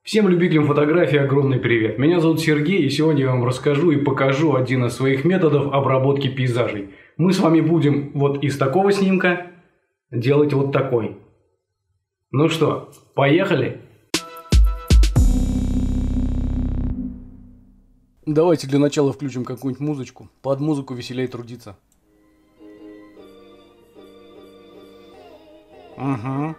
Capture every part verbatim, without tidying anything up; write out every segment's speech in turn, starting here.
Всем любителям фотографии огромный привет. Меня зовут Сергей, и сегодня я вам расскажу и покажу один из своих методов обработки пейзажей. Мы с вами будем вот из такого снимка делать вот такой. Ну что, поехали? Давайте для начала включим какую-нибудь музычку. Под музыку веселее трудиться. Угу.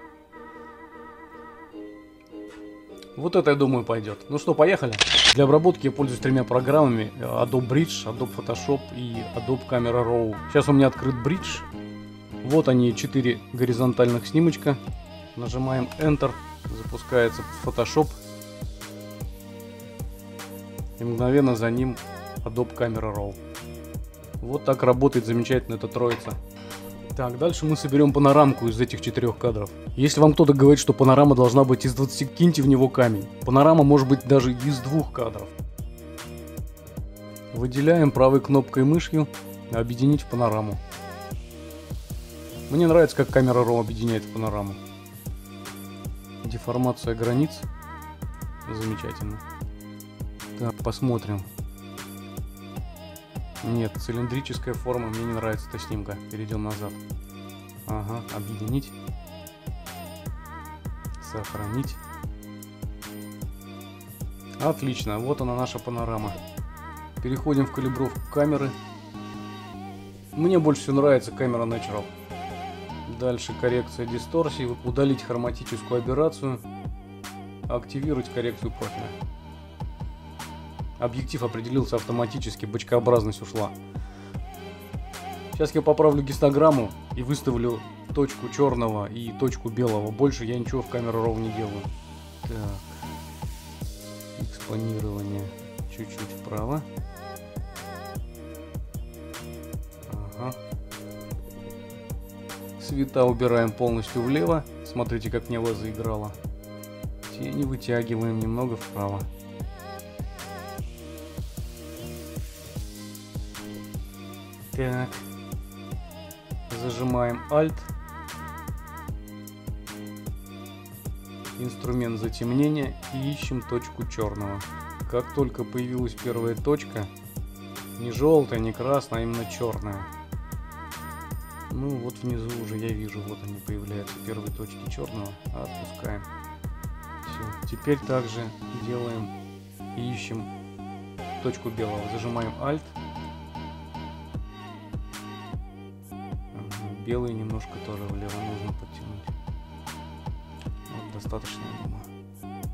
Вот это, я думаю, пойдет. Ну что, поехали. Для обработки я пользуюсь тремя программами: Adobe Bridge, Adobe Photoshop и Adobe Camera Raw. Сейчас у меня открыт Bridge. Вот они, четыре горизонтальных снимочка. Нажимаем Enter, запускается Photoshop. И мгновенно за ним Adobe Camera Raw. Вот так работает замечательно эта троица. Так, дальше мы соберем панорамку из этих четырех кадров. Если вам кто-то говорит, что панорама должна быть из двадцати, киньте в него камень. Панорама может быть даже из двух кадров. Выделяем правой кнопкой мышью «Объединить в панораму». Мне нравится, как камера Raw объединяет в панораму. Деформация границ. Замечательно. Так, посмотрим. Нет, цилиндрическая форма, мне не нравится эта снимка. Перейдем назад. Ага, объединить. Сохранить. Отлично, вот она, наша панорама. Переходим в калибровку камеры. Мне больше всего нравится камера Natural. Дальше коррекция дисторсии. Удалить хроматическую аберрацию. Активировать коррекцию профиля. Объектив определился автоматически, бочкообразность ушла. Сейчас я поправлю гистограмму и выставлю точку черного и точку белого. Больше я ничего в камеру Raw не делаю. Так. Экспонирование чуть-чуть вправо. Ага. Цвета убираем полностью влево. Смотрите, как небо заиграло. Тени вытягиваем немного вправо. Так, зажимаем Alt, инструмент затемнения и ищем точку черного. Как только появилась первая точка, не желтая, не красная, а именно черная. Ну вот внизу уже я вижу, вот они появляются, первые точки черного, отпускаем. Все, теперь также делаем и ищем точку белого, зажимаем Alt. Белый немножко тоже влево нужно подтянуть. Вот, достаточно, я думаю.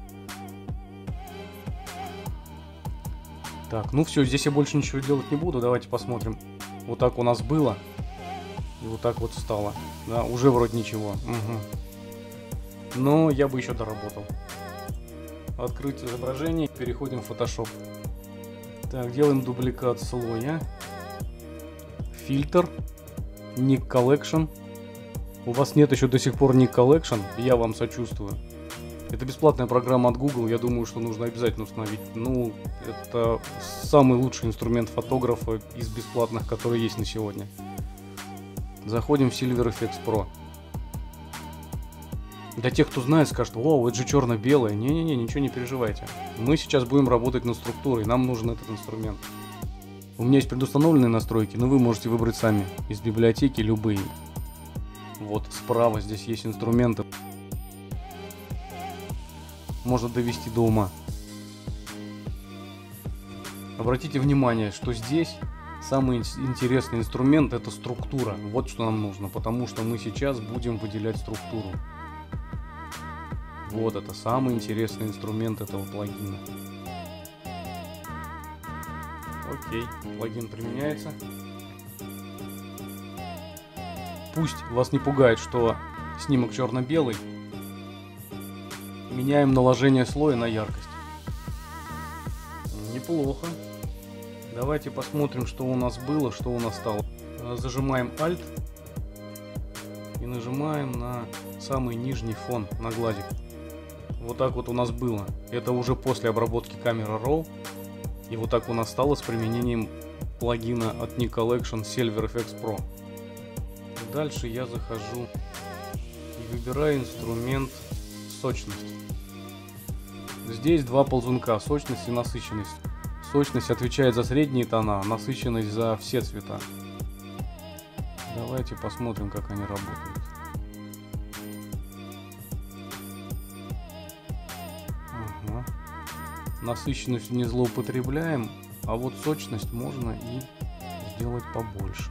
Так, ну все, здесь я больше ничего делать не буду. Давайте посмотрим. Вот так у нас было. И вот так вот стало. Да, уже вроде ничего. Угу. Но я бы еще доработал. Открыть изображение. Переходим в Photoshop. Так, делаем дубликат слоя. Фильтр. Ник Collection. У вас нет еще до сих пор Ник Collection, я вам сочувствую. Это бесплатная программа от Google, я думаю, что нужно обязательно установить. Ну, это самый лучший инструмент фотографа из бесплатных, которые есть на сегодня. Заходим в SilverFX Pro. Для тех, кто знает, скажет: вау, это же черно-белое. Не-не-не, ничего не переживайте. Мы сейчас будем работать над структурой, нам нужен этот инструмент. У меня есть предустановленные настройки, но вы можете выбрать сами из библиотеки любые. Вот справа здесь есть инструменты. Может довести до ума. Обратите внимание, что здесь самый интересный инструмент — это структура. Вот что нам нужно, потому что мы сейчас будем выделять структуру. Вот это самый интересный инструмент этого плагина. Окей, плагин применяется. Пусть вас не пугает, что снимок черно-белый. Меняем наложение слоя на яркость. Неплохо. Давайте посмотрим, что у нас было, что у нас стало. Зажимаем Alt и нажимаем на самый нижний фон, на глазик. Вот так вот у нас было. Это уже после обработки камеры Raw. И вот так у нас стало с применением плагина от Ник Collection SilverFX Pro. Дальше я захожу и выбираю инструмент сочность. здесь два ползунка, сочность и насыщенность. Сочность отвечает за средние тона, насыщенность за все цвета. Давайте посмотрим, как они работают. Ага. Насыщенность не злоупотребляем, а вот сочность можно и сделать побольше.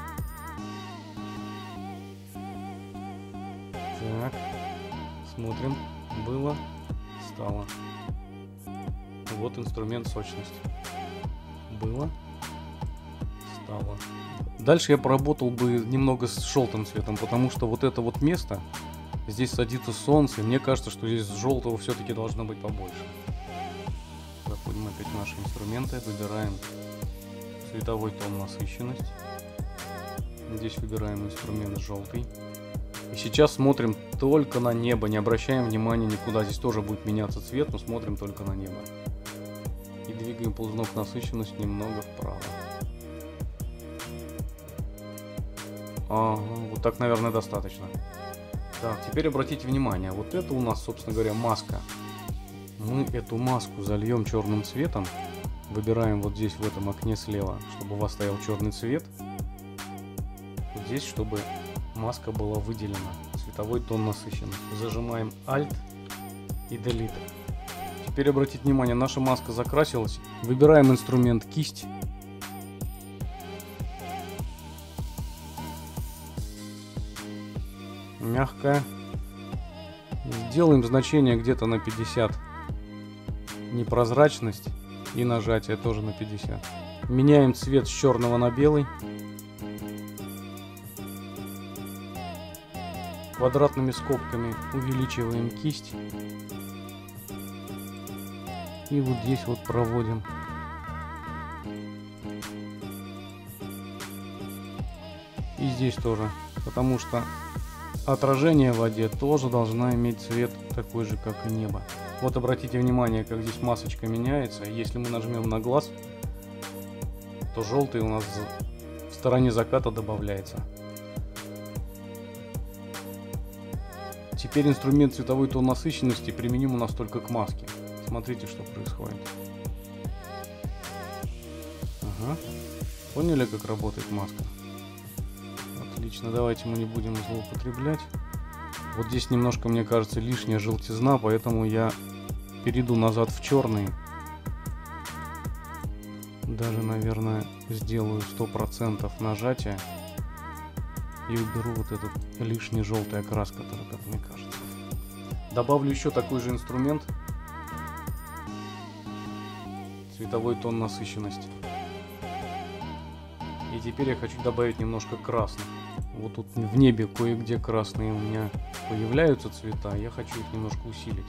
Так, смотрим. Было, стало. Вот инструмент сочность. Было, стало. Дальше я поработал бы немного с желтым цветом, потому что вот это вот место, здесь садится солнце, и мне кажется, что здесь желтого все-таки должно быть побольше. Заходим опять в наши инструменты, выбираем цветовой тон, насыщенность. Здесь выбираем инструмент желтый. И сейчас смотрим только на небо, не обращаем внимания никуда. Здесь тоже будет меняться цвет, но смотрим только на небо. И двигаем ползунок насыщенность немного вправо. Ага, вот так, наверное, достаточно. Так, теперь обратите внимание, вот это у нас, собственно говоря, маска. Мы эту маску зальем черным цветом. Выбираем вот здесь в этом окне слева, чтобы у вас стоял черный цвет. Вот здесь, чтобы маска была выделена. Цветовой тон насыщенности. Зажимаем Alt и Delete. Теперь обратите внимание, наша маска закрасилась. Выбираем инструмент кисть. Мягкая. Сделаем значение где-то на пятьдесят. Непрозрачность и нажатие тоже на пятьдесят. Меняем цвет с черного на белый. Квадратными скобками увеличиваем кисть. И вот здесь вот проводим. И здесь тоже. Потому что отражение в воде тоже должна иметь цвет такой же, как и небо. Вот обратите внимание, как здесь масочка меняется. Если мы нажмем на глаз, то желтый у нас в стороне заката добавляется. Теперь инструмент цветовой тон насыщенности применим у нас только к маске. Смотрите, что происходит. Ага. Поняли, как работает маска? Отлично, давайте мы не будем злоупотреблять. Вот здесь немножко, мне кажется, лишняя желтизна, поэтому я перейду назад в черный. Даже, наверное, сделаю сто процентов нажатия. И уберу вот этот лишний желтый окрас, который, как мне кажется. Добавлю еще такой же инструмент. Цветовой тон насыщенности. И теперь я хочу добавить немножко красных. Вот тут в небе кое-где красные у меня появляются цвета. Я хочу их немножко усилить.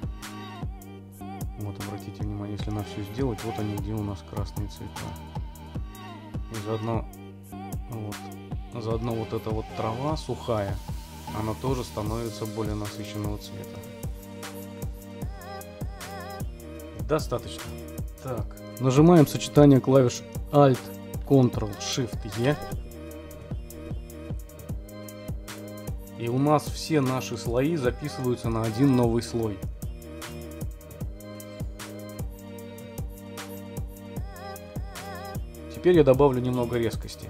Вот, обратите внимание, если на все сделать, вот они, где у нас красные цвета. И заодно вот. Заодно вот эта вот трава сухая, она тоже становится более насыщенного цвета. Достаточно. Так, нажимаем сочетание клавиш Alt, Ctrl, Shift, E. И у нас все наши слои записываются на один новый слой. Теперь я добавлю немного резкости.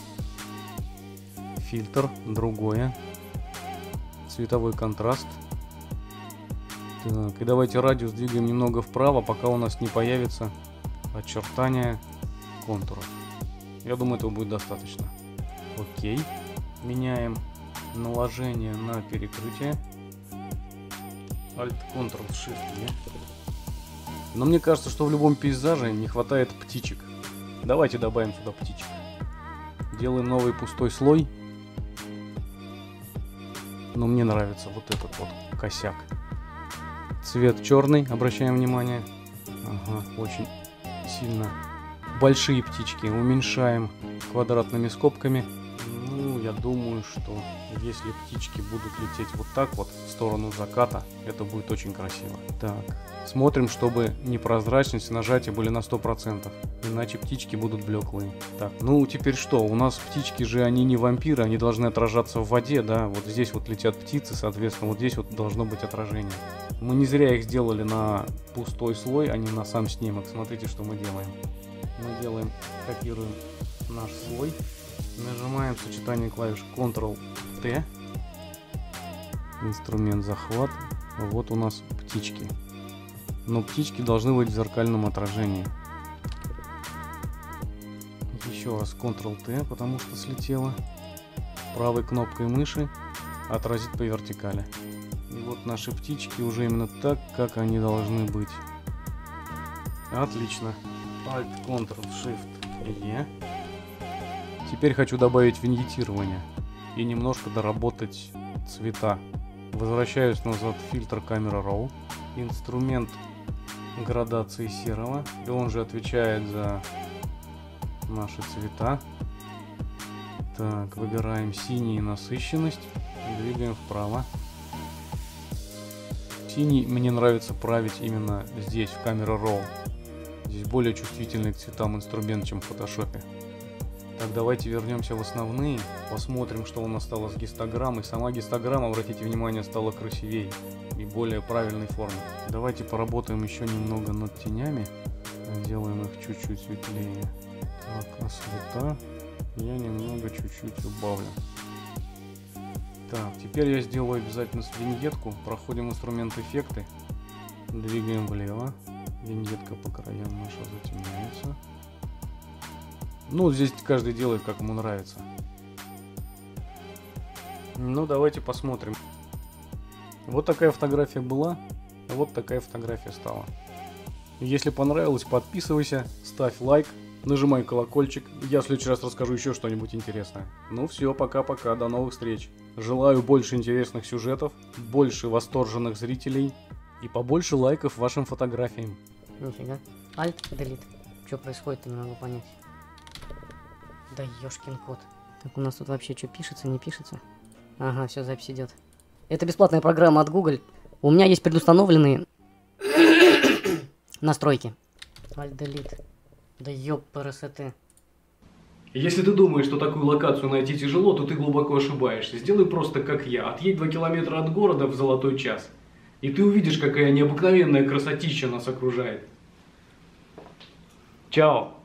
Фильтр, другое. Цветовой контраст. Так, и давайте радиус двигаем немного вправо, пока у нас не появится очертания контуров. Я думаю, этого будет достаточно. Окей. Меняем наложение на перекрытие. Alt, Ctrl, Shift. Но мне кажется, что в любом пейзаже не хватает птичек. Давайте добавим сюда птичек. Делаем новый пустой слой. Но мне нравится вот этот вот косяк. Цвет черный, обращаем внимание. Ага, очень сильно. Большие птички уменьшаем квадратными скобками. Ну, я думаю, что если птички будут лететь вот так вот в сторону заката, это будет очень красиво. Так, смотрим, чтобы непрозрачность и нажатие были на сто процентов, иначе птички будут блеклые. Так, ну теперь что? У нас птички же, они не вампиры, они должны отражаться в воде, да? Вот здесь вот летят птицы, соответственно, вот здесь вот должно быть отражение. Мы не зря их сделали на пустой слой, а не на сам снимок. Смотрите, что мы делаем. Мы делаем, копируем наш слой, нажимаем сочетание клавиш контрол тэ, инструмент захват, вот у нас птички. Но птички должны быть в зеркальном отражении. Еще раз контрол тэ, потому что слетело. Правой кнопкой мыши отразить по вертикали. И вот наши птички уже именно так, как они должны быть. Отлично. Alt, Ctrl, Shift, E. Теперь хочу добавить виньетирование и немножко доработать цвета. Возвращаюсь назад в фильтр камера Raw. Инструмент градации серого. И он же отвечает за наши цвета. Так, выбираем синий, насыщенность. Двигаем вправо. Синий мне нравится править именно здесь, в камера Raw. Здесь более чувствительный к цветам инструмент, чем в фотошопе. Так, давайте вернемся в основные, посмотрим, что у нас стало с гистограммой. Сама гистограмма, обратите внимание, стала красивее и более правильной формы. Давайте поработаем еще немного над тенями. Делаем их чуть-чуть светлее. Так, а цвета я немного чуть-чуть убавлю. Так, теперь я сделаю обязательно виньетку. Проходим инструмент эффекты. Двигаем влево. Виньетка по краям наша затемняется. Ну, здесь каждый делает, как ему нравится. Ну, давайте посмотрим. Вот такая фотография была, а вот такая фотография стала. Если понравилось, подписывайся, ставь лайк, нажимай колокольчик. Я в следующий раз расскажу еще что-нибудь интересное. Ну все, пока-пока, до новых встреч. Желаю больше интересных сюжетов, больше восторженных зрителей и побольше лайков вашим фотографиям. Нифига. Alt, Delete. Что происходит, не могу понять. Да ёшкин кот. Так, у нас тут вообще что, пишется, не пишется? Ага, все, запись идет. Это бесплатная программа от Google. У меня есть предустановленные настройки. Alt, Delete. Да ёпрст. Если ты думаешь, что такую локацию найти тяжело, то ты глубоко ошибаешься. Сделай просто как я. Отъедь два километра от города в золотой час. И ты увидишь, какая необыкновенная красотища нас окружает. Чао!